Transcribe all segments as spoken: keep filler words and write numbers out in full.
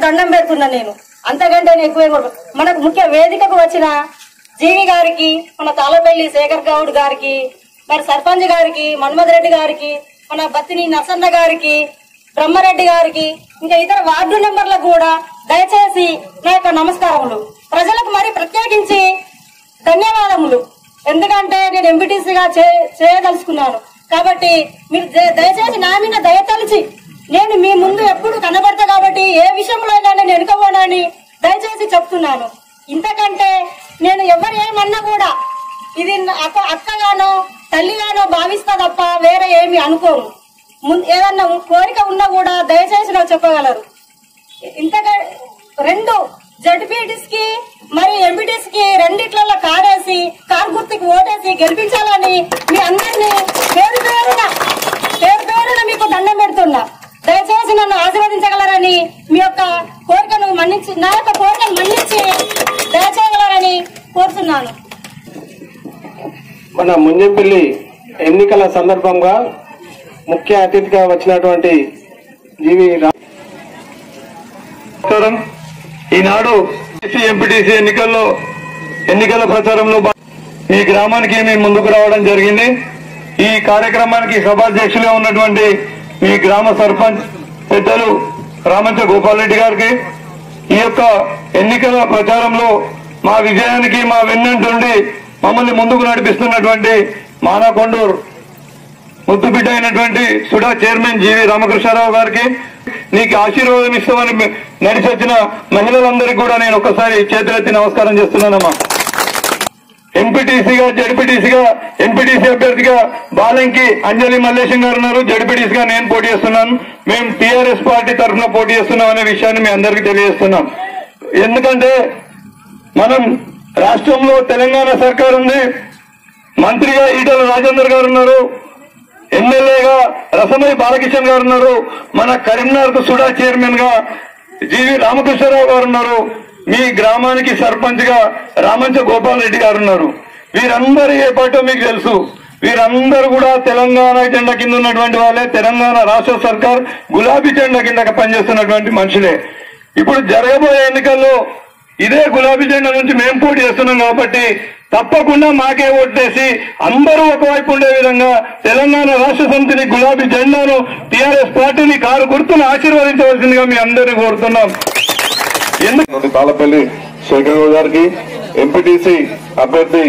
దండం పెడుతున్నా నేను. అంతకంటే ఎక్కువ మనకు ముఖ్య వేదికకు వచ్చిన జీవి గారికి, మన తాళపల్లి శేఖర్ గౌడ్ గారికి, మరి సర్పంచ్ గారికి, మన్మథ్ రెడ్డి గారికి, మన బత్తిని నసన్న గారికి, బ్రహ్మారెడ్డి గారికి, ఇంకా ఇతర వార్డు మెంబర్లకు కూడా దయచేసి నా యొక్క నమస్కారములు. ప్రజలకు మరి ప్రత్యేకించి ధన్యవాదములు. ఎందుకంటే నేను ఎంపీటీసీగా చేయదలుచుకున్నాను కాబట్టి మీరు దయచేసి నా మీద దయతలిచి నేను మీ ముందు ఎప్పుడు కనబడతా కాబట్టి ఏ విషయంలో నేను వెనుకపోనని దయచేసి చెప్తున్నాను. ఇంతకంటే నేను ఎవరు ఏమన్నా కూడా ఇది అక్క అక్కగానో తల్లిగానో భావిస్తా తప్ప వేరే ఏమి అనుకోను. ఏదన్నా కోరిక ఉన్నా కూడా దయచేసి నాకు చెప్పగలరు. ఇంతగా రెండు జడ్పీటీస్ కి మరి ఎంపీటీస్ కి రెండిట్లలో కారేసి కారు గుర్తుకి ఓటేసి గెలిపించాలని మీ అందరినీ పేరు పేరున పేరు పేరున మీకు దండం పెడుతున్నా. దయచేసి నన్ను ఆశీర్వదించగలరని మీ యొక్క కోరికను మన్నించి నా యొక్క కోరికను మన్నించి దయచేయగలరని కోరుతున్నాను. మన ముంజంపల్లి ఎన్నికల సందర్భంగా ముఖ్య అతిథిగా వచ్చినటువంటి జీవి ఈనాడు ఎంపీటీసీ ఎన్నికల్లో ఎన్నికల ప్రచారంలో ఈ గ్రామానికి మేము ముందుకు రావడం జరిగింది. ఈ కార్యక్రమానికి సభాధ్యక్షులుగా ఉన్నటువంటి ఈ గ్రామ సర్పంచ్ పెద్దలు రామంచ గోపాల్ రెడ్డి గారికి, ఈ యొక్క ఎన్నికల ప్రచారంలో మా విజయానికి మా వెన్నంటుండి మమ్మల్ని ముందుకు నడిపిస్తున్నటువంటి మానకొండూరు ముద్దుబిడ్డ అయినటువంటి సుడా చైర్మన్ జీవి రామకృష్ణారావు గారికి, నీకు ఆశీర్వాదం ఇస్తామని నడిచి వచ్చిన మహిళలందరికీ కూడా నేను ఒక్కసారి చేతులెత్తి నమస్కారం చేస్తున్నానమ్మా. ఎంపీటీసీగా జడ్పీటీసీగా ఎంపీటీసీ అభ్యర్థిగా బాలంకి అంజలి మల్లేశం గారు ఉన్నారు. జడ్పీటీసీగా నేను పోటీ చేస్తున్నాను. మేము టీఆర్ఎస్ పార్టీ తరఫున పోటీ చేస్తున్నాం అనే విషయాన్ని మీ అందరికీ తెలియజేస్తున్నాం. ఎందుకంటే మనం రాష్ట్రంలో తెలంగాణ సర్కార్ ఉంది, మంత్రిగా ఈటల రాజేందర్ గారు ఉన్నారు, ఎమ్మెల్యేగా రసమయ్య బాలకిషన్ గారు ఉన్నారు, మన కరీంనగర్ కు సుడా చైర్మన్ గా జీవి రామకృష్ణారావు గారు ఉన్నారు, మీ గ్రామానికి సర్పంచ్ గా రామంచ గోపాల్ రెడ్డి గారు ఉన్నారు. వీరందరూ ఏ పార్టీ మీకు తెలుసు. వీరందరూ కూడా తెలంగాణ జెండా కింద ఉన్నటువంటి వాళ్ళే. తెలంగాణ రాష్ట్ర సర్కార్ గులాబీ జెండా కింద పనిచేస్తున్నటువంటి మనుషులే. ఇప్పుడు జరగబోయే ఎన్నికల్లో ఇదే గులాబీ జెండా నుంచి మేము పోటీ చేస్తున్నాం కాబట్టి తప్పకుండా మాకే ఓటేసి అందరూ ఒకవైపు ఉండే విధంగా తెలంగాణ రాష్ట్ర సమితిని గులాబీ జెండాను టీఆర్ఎస్ పార్టీని కారు గుర్తును ఆశీర్వదించవలసిందిగా మీ అందరినీ కోరుతున్నాం. తాళపల్లి శేఖర్ గౌడ్ గారికి, ఎంపీటీసీ అభ్యర్థి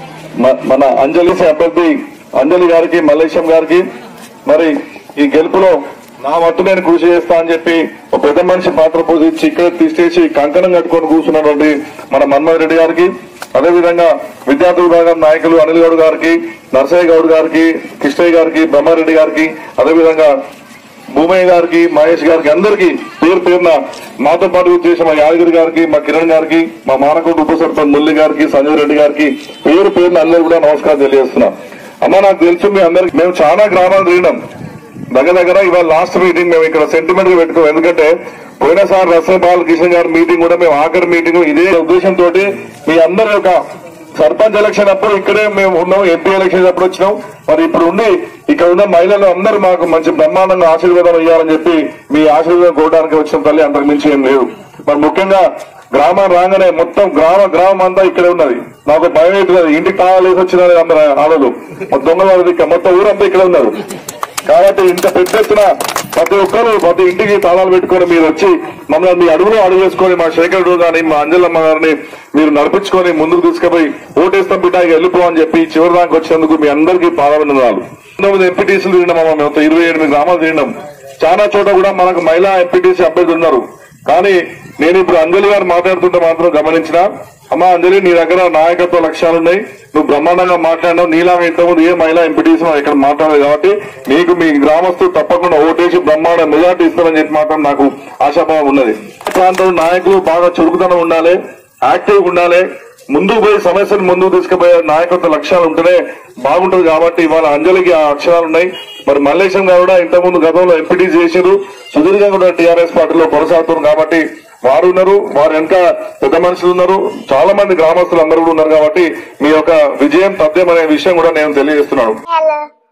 మన అంజలి అభ్యర్థి అంజలి గారికి, మల్లేశం గారికి, మరి ఈ గెలుపులో నా మట్టు నేను కృషి చేస్తా అని చెప్పి ఒక పెద్ద మనిషి పాత్ర పోషించి ఇక్కడ తీసేసి కంకణం కట్టుకొని కూర్చున్నటువంటి మన మన్మథ్ రెడ్డి గారికి, అదేవిధంగా విద్యార్థి విభాగం నాయకులు అనిల్ గౌడ్ గారికి, నర్సయ్య గౌడ్ గారికి, కృష్ణయ్య గారికి, బ్రహ్మారెడ్డి గారికి, అదేవిధంగా భూమయ్య గారికి, మహేష్ గారికి, అందరికీ పేరు పేరున మాతో పాటు చేసిన మా యాదగిరి గారికి, మా కిరణ్ గారికి, మా మానకొండ ఉప సర్పంచ్ మురళి గారికి, సంజయ్ రెడ్డి గారికి పేరు పేరున అందరూ కూడా నమస్కారం తెలియజేస్తున్నాం. అమ్మ నాకు తెలుసు మీ అందరికి మేము చాలా గ్రామాలు తిరిగినాం. దగ్గర దగ్గర ఇవాళ లాస్ట్ మీటింగ్ మేము ఇక్కడ సెంటిమెంట్ గా పెట్టుకోం. ఎందుకంటే పోయినసారి రసమయ్య బాలకిషన్ గారి మీటింగ్ కూడా మేము ఆఖరి మీటింగ్ ఇదే ఉద్దేశంతో మీ అందరి యొక్క సర్పంచ్ ఎలక్షన్ అప్పుడు ఇక్కడే మేము ఉన్నాం, ఎంపీ ఎలక్షన్ అప్పుడు వచ్చినాం. మరి ఇప్పుడు ఉండి ఇక్కడ ఉన్న మహిళలు అందరూ మాకు మంచి బ్రహ్మాండంగా ఆశీర్వాదం ఇవ్వాలని చెప్పి మీ ఆశీర్వాదం కోరడానికి వచ్చిన తల్లి అంతకు మించి ఏం లేదు. మరి ముఖ్యంగా గ్రామం రాగానే మొత్తం గ్రామ గ్రామం అంతా ఇక్కడే ఉన్నది. నాకు భయం అవుతుంది, ఇంటికి తాళాలేసి వచ్చిన అందరు ఆడలు దొంగలు మొత్తం ఊరంతా ఇక్కడ ఉన్నారు. కాబట్టి ఇంత పెద్ద ఎత్తున ప్రతి ఒక్కరు ప్రతి ఇంటికి తాళాలు పెట్టుకొని మీరు వచ్చి మమ్మల్ని మీ అడుగులో అడుగు వేసుకొని మా శేఖరుడు గాని మా అంజలమ్మ గారిని మీరు నడిపించుకొని ముందుకు తీసుకుపోయి ఓటేస్తాం బిడ్డ వెళ్ళిపో అని చెప్పి చివరి దానికి వచ్చినందుకు మీ అందరికీ పాదాభినందనాలు. పంతొమ్మిది ఎంపీటీసీలు తిరిగినాం, మేము ఇరవై ఎనిమిది గ్రామాలు తిరిగినాం. చాలా చోట కూడా మనకు మహిళా ఎంపీటీసీ అభ్యర్థులు ఉన్నారు. కానీ నేను ఇప్పుడు అంజలి గారు మాట్లాడుతుంటే మాత్రం గమనించిన, అమ్మా అంజలి నీ దగ్గర నాయకత్వ లక్ష్యాలున్నాయి, నువ్వు బ్రహ్మాండంగా మాట్లాడినావు, నీలాగా ఇంతకుముందు ఏ మహిళా ఎంపీటీసీ ఇక్కడ మాట్లాడలేదు కాబట్టి నీకు మీ గ్రామస్తులు తప్పకుండా ఓటేసి బ్రహ్మాండ మెజార్టీ ఇస్తారని చెప్పి మాత్రం నాకు ఆశాభావం ఉన్నది. ప్రాంతంలో నాయకులు బాగా చురుకుతనం ఉండాలి, యాక్టివ్ ఉండాలి, ముందుకు పోయి సమస్యను ముందుకు తీసుకుపోయే నాయకత్వ లక్ష్యాలు ఉంటేనే బాగుంటుంది. కాబట్టి ఇవాళ అంజలికి ఆ అక్షరాలు ఉన్నాయి. మరి మల్లేశం గారు కూడా ఇంతకుముందు గతంలో ఎంపీటీ చేశారు, సుదీర్ఘంగా కూడా టీఆర్ఎస్ పార్టీలో కొనసాగుతున్నారు కాబట్టి వారు ఉన్నారు, వారు వెనక పెద్ద మనుషులు ఉన్నారు, చాలా మంది గ్రామస్తులు అందరూ కూడా ఉన్నారు. కాబట్టి మీ యొక్క విజయం తథ్యం అనే విషయం కూడా నేను తెలియజేస్తున్నాను.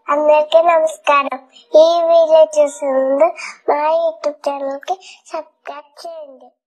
అందరికీ నమస్కారం. ఈ వీడియో చూసే ముందు మా యూట్యూబ్ ఛానల్ కి సబ్స్క్రైబ్ చేయండి.